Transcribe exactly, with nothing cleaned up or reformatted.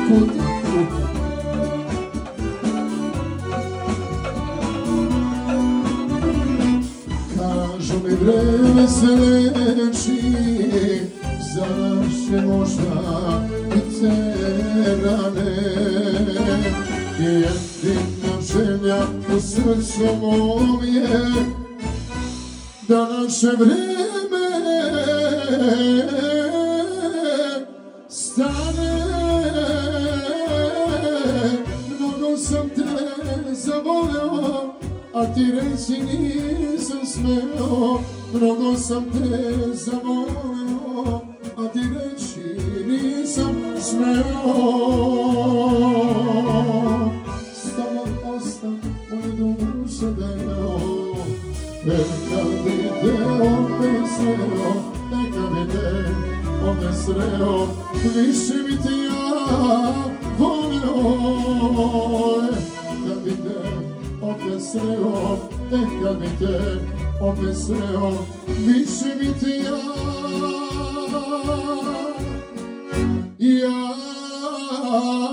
put. Kažu mi vreme se leči, za naše možda i te rane. Jedina želja u srcu mom je da naše vreme stane. Mnogo sam te zavoleo, a ti reći nisam smeo. Mnogo sam te zavoleo, a ti reći nisam smeo. S tobom ostam moj duša deo, neka bi te opet sreo, neka bi te opet sreo, više bi te ja voleo. Neka bi te opet sreo, neka bi te opet sreo, više bi te ja ja